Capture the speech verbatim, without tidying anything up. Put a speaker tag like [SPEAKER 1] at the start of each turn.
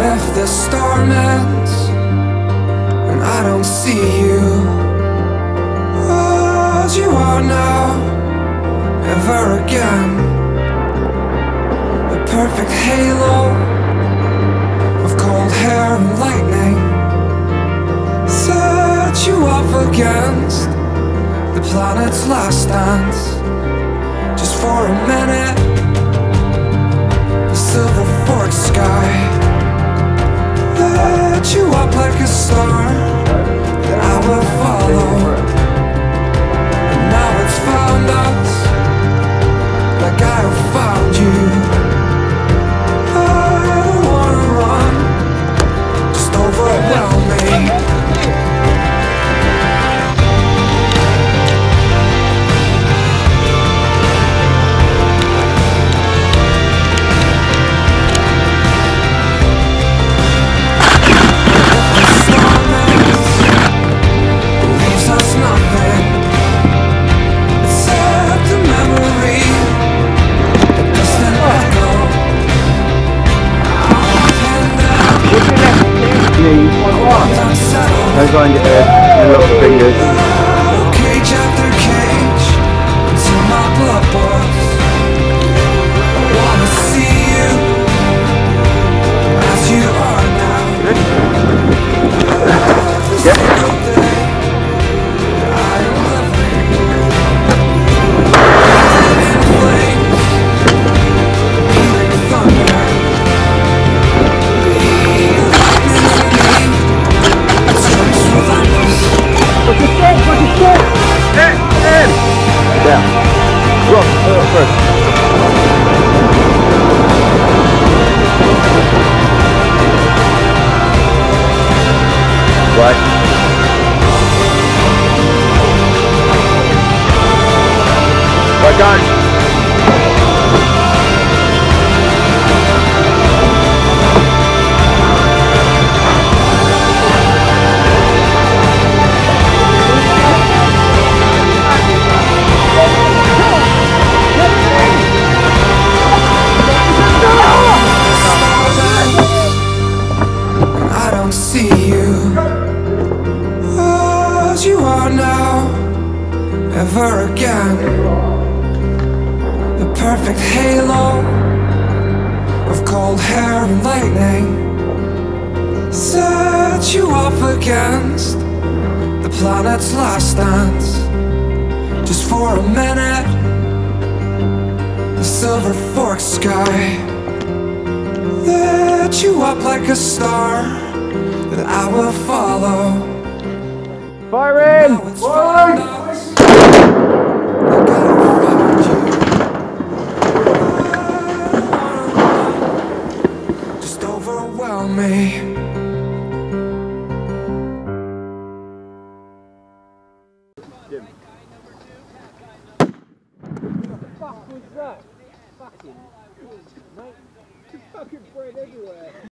[SPEAKER 1] if the storm ends and I don't see you as you are now, ever again? The perfect halo of cold hair and lightning set you up against the planet's last dance. Just for a minute, the silver fork sky lit you up like a star that I will follow. And now it's found us, like I have found you. I don't wanna run, just overwhelm me.
[SPEAKER 2] Don't go on your head, and lock the fingers.
[SPEAKER 1] Cage after cage, until my blood boils. I wanna see you as you are now.
[SPEAKER 2] Yeah.
[SPEAKER 1] I am living in flames, healing thunder.
[SPEAKER 2] Down. Rock, uh, first. Right. Right, guys.
[SPEAKER 1] You are now, ever again. The perfect halo of cold hair and lightning set you up against the planet's last dance. Just for a minute, the silver fork sky lit you up like a star that I will follow.
[SPEAKER 2] Fire in!
[SPEAKER 1] Fire! Just overwhelm me.
[SPEAKER 2] Jim.
[SPEAKER 3] What the fuck was that? Fucking mate, fucking bread everywhere.